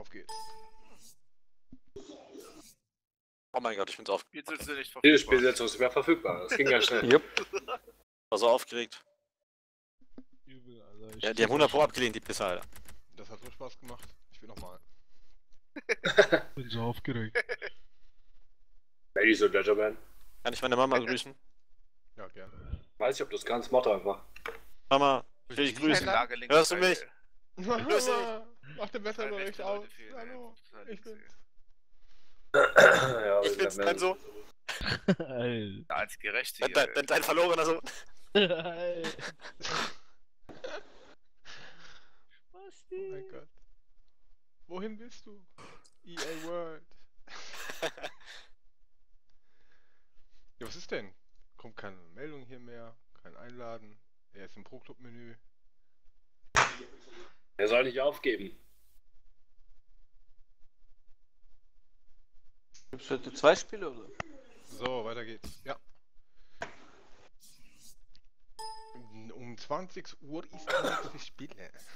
Auf geht's. Oh mein Gott, ich bin's auf. Jetzt sind sie nicht Dieses verfügbar. Spiel ist jetzt nicht mehr verfügbar. Das ging ganz schnell. Jupp. War so aufgeregt. Übel, Alter. Ja, die haben 100 Pro abgelehnt, die Pisser, Alter. Das hat so Spaß gemacht. Ich will nochmal. Bin so aufgeregt. Ladies und Gentlemen. Kann ich meine Mama grüßen? Ja, gerne. Weiß ich, ob du das kannst, Motto einfach. Mama, ich will dich grüßen. Hörst du mich? Mach den Wetterbericht aus. Hallo, ich bin's. Ja, Ich bin's dein Sohn. Der einzige Gerechte hier. Dein verlorener Sohn. Oh mein Gott. Wohin bist du? EA World. Ja, was ist denn? Kommt keine Meldung hier mehr, kein Einladen. Er ist im Pro-Club-Menü. Er soll nicht aufgeben. Gibt's heute 2 Spiele oder? So, weiter geht's. Ja. Um 20 Uhr ist das nächste Spiel.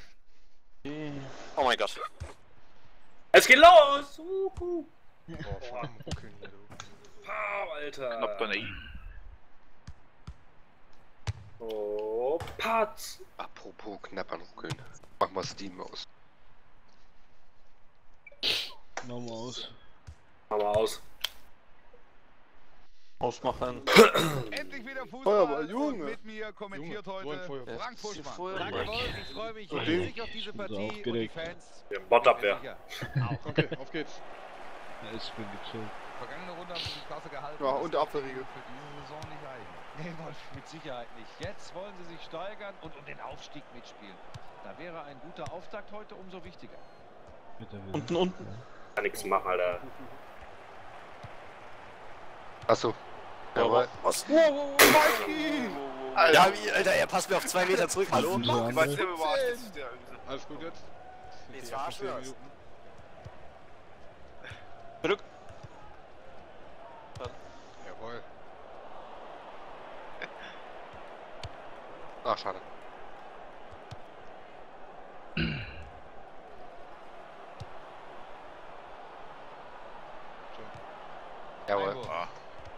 Oh mein Gott. Es geht los! Oh, vor allem ruckeln hier, du. Pow, Alter. Knapp daneben. Oh, Patz. Apropos knapp anruckeln. Mach mal Steam aus. Mach mal aus. Mach mal aus. Ausmachen. Endlich wieder Fußball. Feuerball, Junge. Und mit mir kommentiert Junge, so ein heute Feuerball. Frank Fuschmann. Feuerball. Danke Wolf, ich freue mich riesig auf diese Partie und die Fans. Wir haben Bot-Abwehr. Sicher. Okay, auf geht's. Ja, ich bin gechillt. Vergangene Runde haben sie die Klasse gehalten. Ja, und der Abwehrriegel. Für diese Saison nicht eigen. Nee, Wolf, mit Sicherheit nicht. Jetzt wollen sie sich steigern und um den Aufstieg mitspielen. Da wäre ein guter Auftakt heute umso wichtiger. Unten. Kann nichts machen, Alter. Achso. Jawohl. Was? Alter, Ja, wie, Alter, er passt mir auf 2 Meter zurück. Hallo? ich weiß nicht, überrascht ist der. Alles gut jetzt? Nee, Die es war ersten 10 Arsch, Minuten. Zurück. Jawohl. Ach, schade. Jawohl. Einwurf. Ah.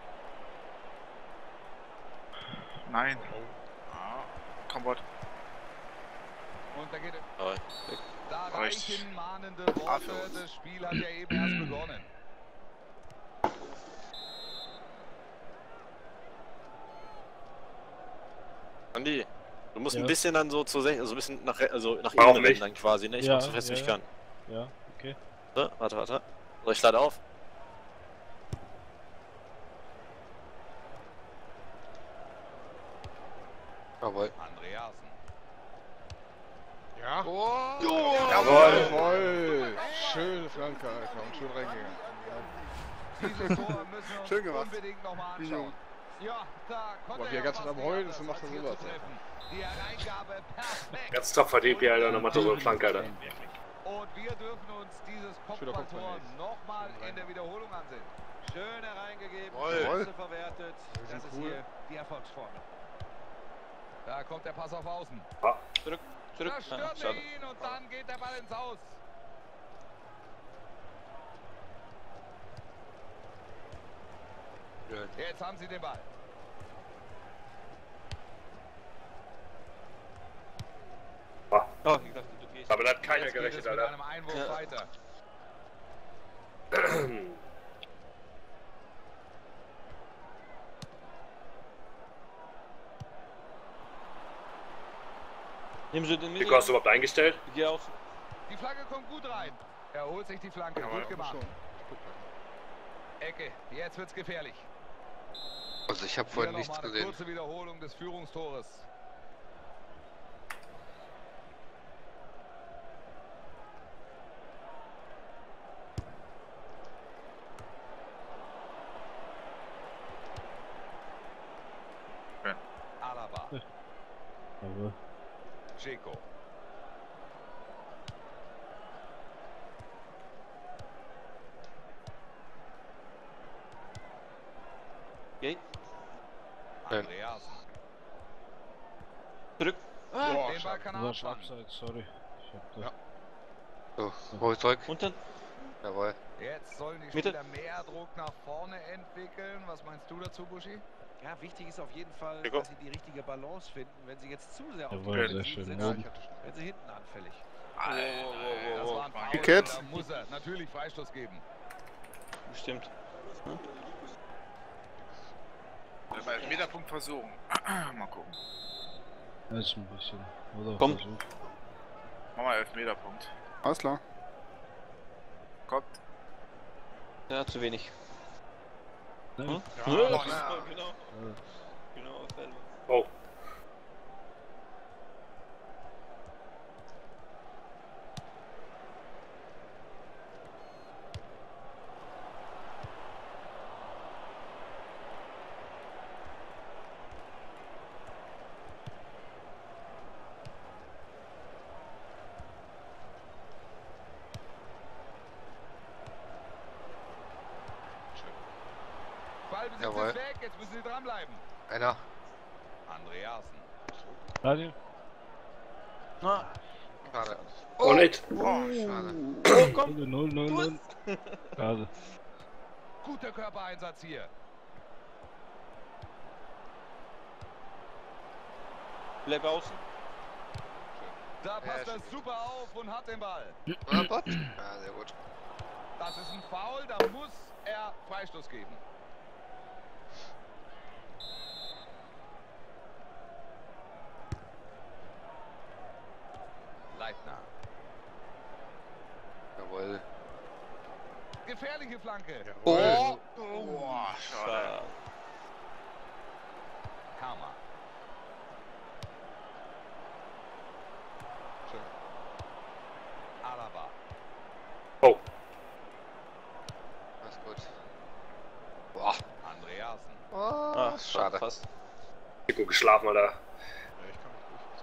Nein. Ah. Kombot. Und da geht es. Oh, Da Recht. reichen mahnende Ah, für Worte. uns. Das Spiel hat ja eben erst begonnen. Andi, du musst Ja. ein bisschen dann so zur also ein bisschen nach, nach Warum innen rennen nicht? dann quasi, ne? Ich Ja, mach so fest wie ich ja. kann. Ja, okay. So, warte. So, ich lade auf. Jawohl. Andreasen. Ja. Oh, Jawohl. Schöne Flanke, Alter. Und schön reingegangen. Dieses Tor müssen wir uns Schön gemacht. unbedingt nochmal anschauen. Ja, da konnte Aber wie er ganz am fast Heulen nicht ist und macht anders, er als sowas. hier zu treffen. Die Hereingabe perfekt. Ganz top verdient, wie Alter. Nochmal so eine Flanke, Alter. Und wir dürfen uns dieses Schöner Kopfballtor Kopfball. nochmal in der Wiederholung ansehen. Schön hereingegeben, Jawohl. Chance verwertet. Das ist cool. hier die Erfolgsformel. Da kommt der Pass auf Außen. Zurück. Da Ah, stürmt er schade. ihn und dann geht der Ball ins Aus. Jetzt haben sie den Ball. Oh, ich dachte, du gehst. Aber da hat keiner Jetzt geht gerechnet, es mit Alter. einem Einwurf Ja. weiter. Nehmen Sie den mit. Wie hast du überhaupt eingestellt? Geh auf. Die Flanke kommt gut rein. Er holt sich die Flanke. Jawohl. Gut gemacht. Schon. Ecke. Jetzt wird's gefährlich. Also ich habe Hier vorhin noch nichts mal eine gesehen. kurze Wiederholung des Führungstores. Ja. Alaba. Jawohl. Dzeko. Geh. Andreasen. Zurück. Boah, Den Ball kann er Das war abfangen. Abseits, sorry. Ich hab da. Ja. So, hol zurück. Und dann? Jawohl. Jetzt sollen die Mitte. Spieler mehr Druck nach vorne entwickeln. Was meinst du dazu, Buschi? Ja, wichtig ist auf jeden Fall, Nico. dass sie die richtige Balance finden. Wenn sie jetzt zu sehr auf Jawohl, die sehr Defensive schön. sind, Ja, ich hatte schon. werden sie hinten anfällig. Alter, Das war ein Foul. Geketzt. Da muss er natürlich Freistoß geben. Bestimmt. Beim Elfmeterpunkt versuchen. Mal gucken. Das ist ein bisschen. Oder Komm. Versuch. Mach mal Elfmeterpunkt. Alles klar. Kommt. Ja, zu wenig. Nein. Hm? Ja, Ja, ja. genau. Genau, Fälle. Oh, Ballbesitz Jawohl. ist weg, jetzt müssen sie dranbleiben. Einer. Andreasen. Daniel? Schade. oh nicht. Oh, Schade. 0-0-0. Schade. Guter Körpereinsatz hier. Bleib außen. Da passt Ja, er super auf und hat den Ball. Oder Bot? Ja, sehr gut. Das ist ein Foul, da muss er Freistoß geben. Leitner. Jawohl. Gefährliche Flanke. Oh! Boah, schade. Karma. Schön. Alaba. Oh, Alles gut. Boah. Andreasen. Oh, schade. Fast. gut geschlafen, Alter. Ja, ich kann mich durchsetzen.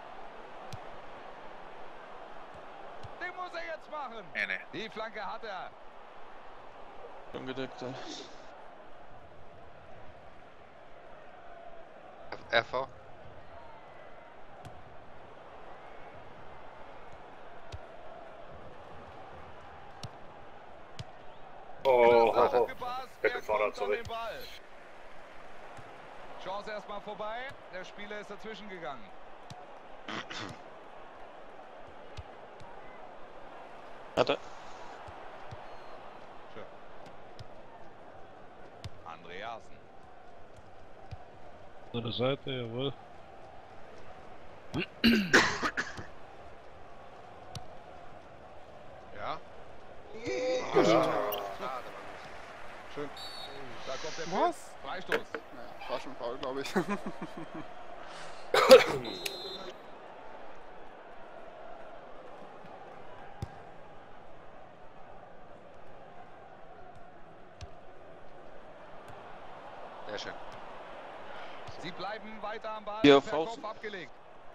Den muss er jetzt machen. Nee. Die Flanke hat er. Schon gedeckt. RV. Oh, Gut oh. gepasst. Er Weggefordert, kommt an sorry. den Ball. Chance erstmal vorbei. Der Spieler ist dazwischen gegangen. Hat er. Schön. Andreasen. An der Seite, jawohl. Ja, Schade, Mann. schön. Da kommt der Was? Blitz. Freistoß. Ja, war schon faul, glaube ich. Sehr schön. Sie bleiben weiter am Ball. Hier, Per Faust. Kopf abgelegt.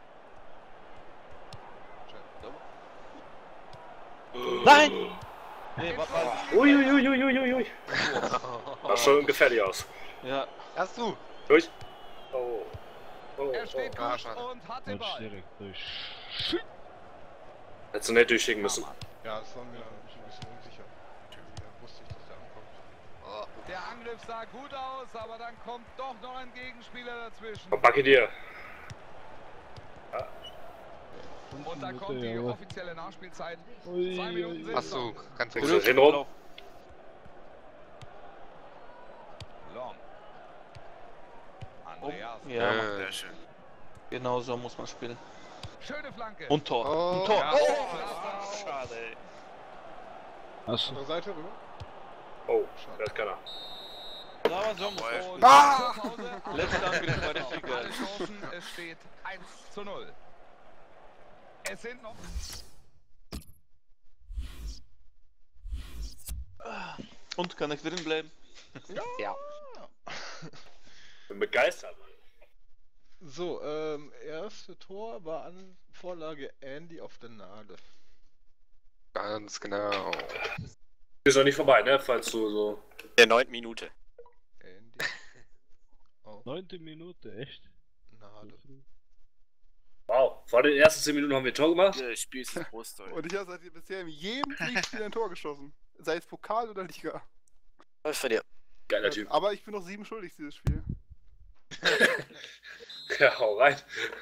Nein! Nee, war Uiuiuiuiui. Das sah schon gefährlich aus. Ja. Hast du? Durch. Oh. Oh, Er steht oh. Ah, gut schade. und hat den Durch, Ball. direkt durch. Hättest du nicht durchschicken müssen. Ja, das war mir ein bisschen unsicher. Ja, wusste ich, dass der ankommt. Oh. Der Angriff sah gut aus, aber dann kommt doch noch ein Gegenspieler dazwischen. Backe dir. Und da kommt die jawohl. offizielle Nachspielzeit. Ui, 2 Minuten sind Hast du? Ganz Muss ruhig. er hinrum? Long. Andreasen. Ja, Mann. Sehr schön. Genau so muss man spielen. Schöne Flanke. Und Tor. Oh. Und Tor. Ja, klasse auf. Schade, ey. Hast du? Andere Seite rüber. Oh, da ist keiner. Da war so Und Ah! zur Pause. Letzter Angriff bei der Sieger. Alle Chancen, es steht 1:0. Es sind noch... Und kann ich drin bleiben? Ja. Bin begeistert. So, erste Tor war an Vorlage Andy auf der Nadel. Ganz genau. Ist noch nicht vorbei, ne? Falls du so. Der 9. Minute. Andy. Oh, 9. Minute, echt? Nadel. Wow. Vor den ersten 10 Minuten haben wir ein Tor gemacht. Ja, ich spiel's in Brust, Und ich habe seit bisher in jedem Pflichtspiel ein Tor geschossen. Sei es Pokal oder Liga. Läuft für dir. Geiler Typ. Aber ich bin noch 7 schuldig, dieses Spiel. Ja, hau rein.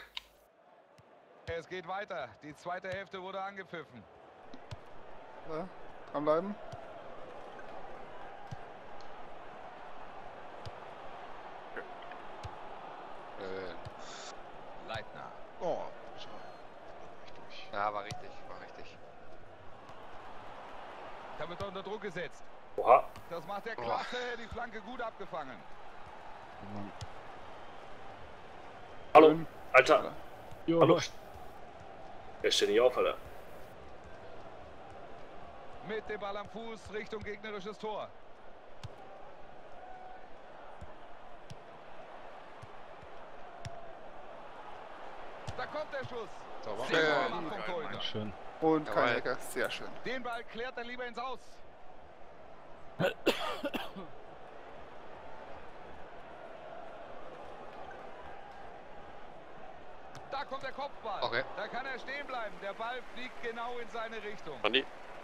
Es geht weiter. Die zweite Hälfte wurde angepfiffen. Ja, dranbleiben. Leitner. Oh, schau. Ja, war richtig, war richtig. Da wird er unter Druck gesetzt. Oha. Das macht er klasse. Die Flanke gut abgefangen. Hallo, Alter. Jo. Hallo. Der steht nicht auf, Alter. Mit dem Ball am Fuß Richtung gegnerisches Tor. Da kommt der Schuss. Sehr gut vom Torhüter. Schön. Und kein Lecker. Sehr schön. Den Ball klärt er lieber ins Aus. Da kommt der Kopfball. Okay. Da kann er stehen bleiben. Der Ball fliegt genau in seine Richtung. Andi.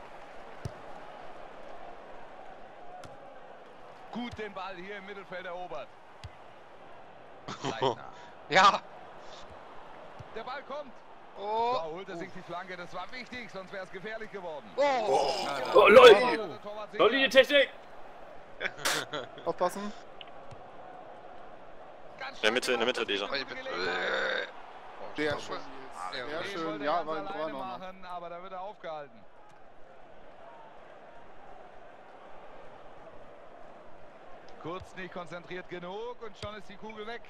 Gut den Ball hier im Mittelfeld erobert. Leitner. Ja. Der Ball kommt. Oh. Da holt er sich die Flanke. Das war wichtig, sonst wäre es gefährlich geworden. Oh, LOL. LOL, die Technik. Aufpassen. In der Mitte dieser. Sehr schön. Sehr schön. Ja, war ein Tor noch. machen, aber da wird er aufgehalten. Kurz nicht konzentriert genug und schon ist die Kugel weg.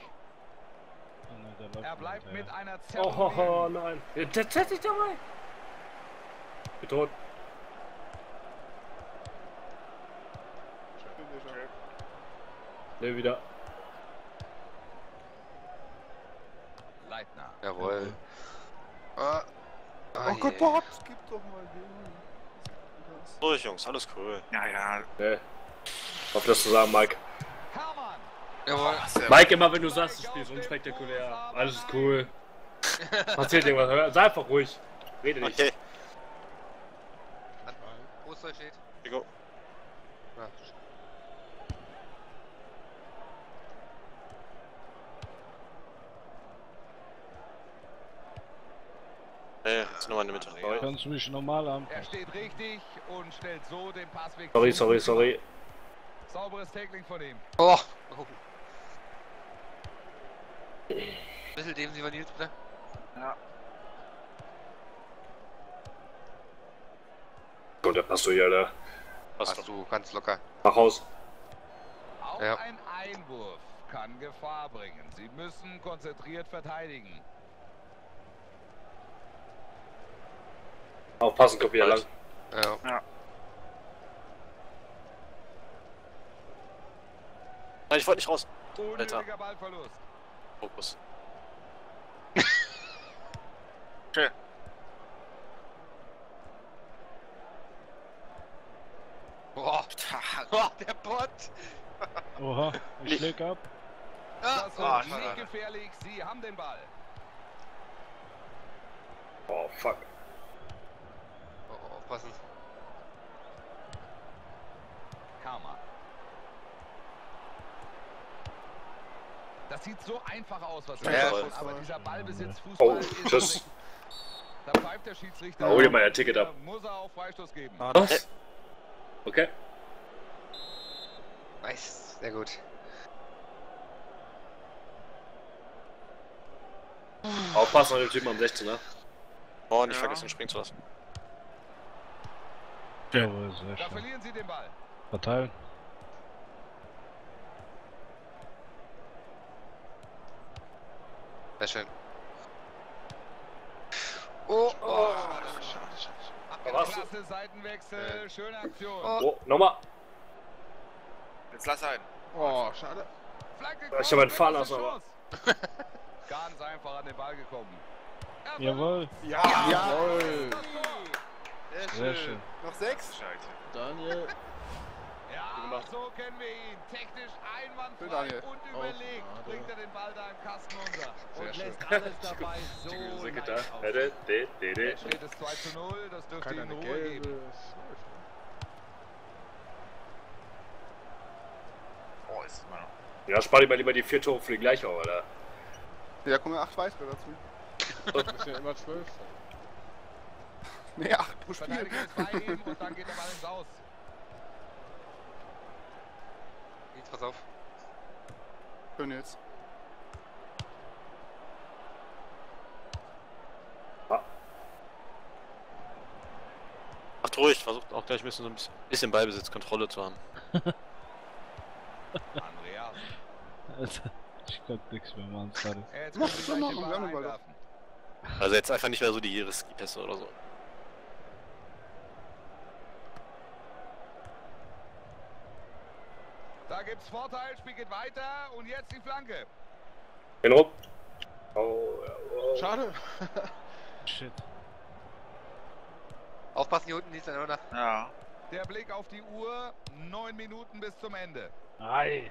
Er bleibt mit einer Zerrung. Oh, nein. Das hätte ich dabei. Tot. Ne, wieder. Leitner. Jawohl. Oh Gott, Bob, gib doch mal hin. Durch, Jungs, alles cool. Ja, ja. Ne. Auf das zu sagen, Mike. Hermann. Jawohl. Mike, immer wenn du sagst, du spielst unspektakulär. Alles ist cool. Passiert irgendwas. Hör, sei einfach ruhig. Rede nicht. Okay. Wo ist der steht? Go. Ja. Jetzt nochmal in der Mitte. Sorry. Kannst du mich normal haben? Er steht richtig und stellt so den Passweg. Sorry. Sauberes Tackling von ihm. Oh. Bisschen defensiver Nils, bitte. Ja. Und der passt du hier, Alter. Passt du ganz locker. Mach raus. Auch Ja. ein Einwurf kann Gefahr bringen. Sie müssen konzentriert verteidigen. Aufpassen, kommt wieder lang. Ja. Nein, ich wollte nicht raus. Unnötiger Ballverlust. Fokus. Schön. Boah. Boah, der Bot. Oha, ich leg ab. Das Ah, ist nicht gefährlich. Sie haben den Ball. Oh, fuck. Oh, aufpassen. Karma. Das sieht so einfach aus, was er Ja, macht, aber dieser Ballbesitz Oh, Fußball ist tschüss. nicht. Da pfeift der Schiedsrichter. Hol dir mal ein Ticket ab. Muss er auch Freistoß geben. Was? Okay. Nice. Sehr gut. Aufpassen an den Typen am 16er. Oh, nicht vergessen, springen zu lassen. Jawohl, sehr Da schön. verlieren sie den Ball. Verteilen. Sehr schön. Oh. Da warst du. Klasse Seitenwechsel, schöne Aktion. Oh, nochmal. Jetzt lass ein. Oh, schade. Flanke Ich hab einen kommt, fahren große lassen, aber. Chance. Ganz einfach an den Ball gekommen. Jawohl, Jawohl. sehr schön. Noch 6. Scheiße. Daniel. Ja, Ja, so kennen wir ihn. Technisch einwandfrei Daniel. und überlegt. Außenade. Bringt er den Ball da im Kasten unter. Sehr Und schön. lässt alles dabei so leicht aus. Jetzt steht es 2:0. Das dürfte Keiner ihm eine Ruhe gelbe. geben. Es läuft, ne? Oh, ist es mal noch. Ja, spar dir mal lieber die 4 Tore für die gleiche, oder? Ja, kommen 8 weitere dazu. Das müssen ja immer 12 sein. Nee, 8 pro Spiel. Verteidiger ist bei ihm und dann geht der Ball ins Aus. Jetzt pass auf. Schön jetzt. Macht ruhig, versucht auch gleich so ein bisschen Ballbesitzkontrolle zu haben. Andreas. Alter, ich konnte nichts mehr machen, sorry. Jetzt Mach können sie schon gleich noch, den wir haben den Ball Ball einwerfen. Also jetzt einfach nicht mehr so die Risky-Pässe oder so. Da gibt's Vorteil, Spiel geht weiter und jetzt die Flanke. Den Rupp. Oh, ja, oh. Schade. Shit. Aufpassen hier unten, nichts oder? Ja. Der Blick auf die Uhr, 9 Minuten bis zum Ende. Ei.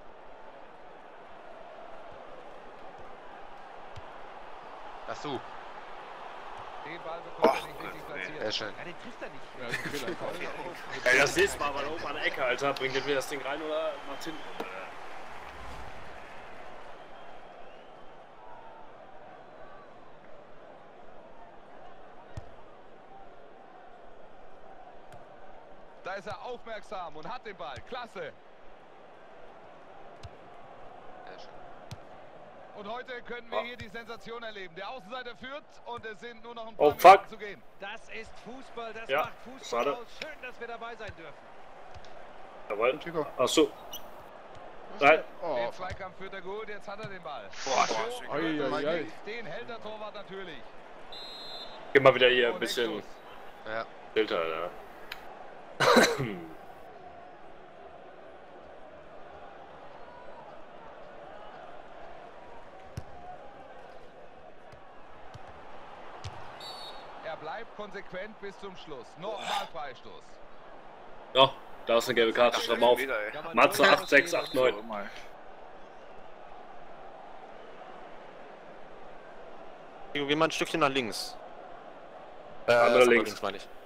Ach so, Den Ball bekommt er nicht richtig platziert. sehr schön. Ja, den trifft er nicht. Ja, ist ein Fehler. Ey, das nächste Mal aber oben an der Ecke, Alter. Bringt entweder das Ding rein oder macht hinten. Da ist er aufmerksam und hat den Ball. Klasse. Sehr schön. Und heute können wir hier die Sensation erleben. Der Außenseiter führt und es sind nur noch ein Oh, paar fuck. Minuten zu gehen. Das ist Fußball, das Ja, macht Fußball schade. aus. Schön, dass wir dabei sein dürfen. Jawohl. Chico. Achso. Nein. Oh, Den Zweikampf führt er gut, jetzt hat er den Ball. Boah, So, Ei, ei, ei. den hält der Torwart natürlich. Geh mal wieder hier ein Und bisschen Eckstoß. Ja. Filter, Alter. Er bleibt konsequent bis zum Schluss. Nochmal Freistoß. Ja, da ist eine gelbe Karte, schreib mal auf. Kann man Matze durchaus 8689. Geh mal ein Stückchen nach links. Andere ist aber links. meine ich.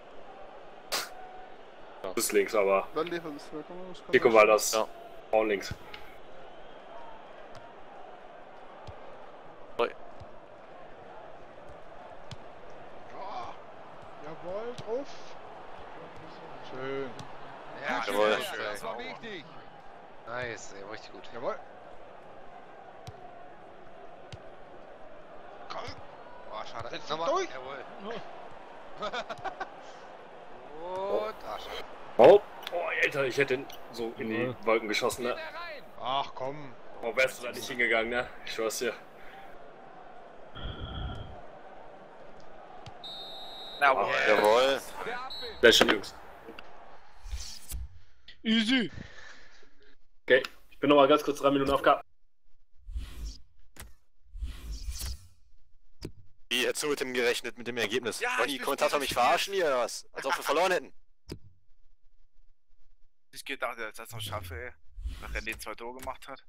Das ist links, aber Dann liefert es. Komm, komm, Chico war das. Ja. Auch links. Ja. Jawohl, drauf. Schön. Ja, Jawohl. Das war wichtig. Nice, ey, richtig gut. Jawohl. Komm. Boah, schade. Setz dich Nochmal. durch. Jawohl. Und Arsch. Oh, oh, Alter, ich hätte ihn so in die Wolken geschossen, Geht ne? er rein. Ach komm. Oh, wärst du da nicht hingegangen, ne? Ich schwör's dir. Jawohl. Jawohl. Der Abbild. Sehr schön, Jungs. Easy. Okay, ich bin noch mal ganz kurz 3 Minuten auf K. Wie hättest du mit dem gerechnet, mit dem Ergebnis? Ja, Wollen ich die bin Kommentator spiel- mich verarschen hier oder was? Als ob wir verloren hätten. Ich gedacht, dass ich das noch schaffe, ey. Nach René 2 Tore gemacht hat.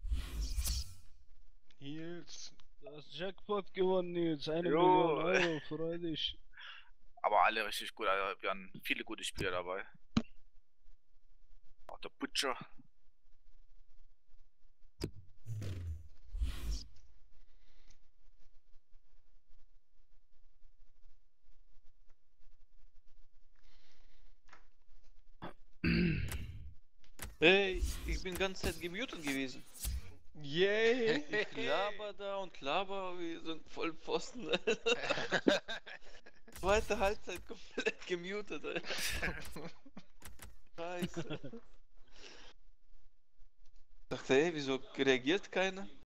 Nils. Das Jackpot gewonnen, Nils. 1 Jo. Million Euro, freu dich. Aber alle richtig gut. Also, wir haben viele gute Spieler dabei. Auch der Butcher. Hey, ich bin ganz Zeit gemutet gewesen. Yay. Ich laber da und laber wie so ein Vollpfosten. Zweite Halbzeit komplett gemutet, ey. Scheiße. Ich dachte, ey, wieso reagiert keiner?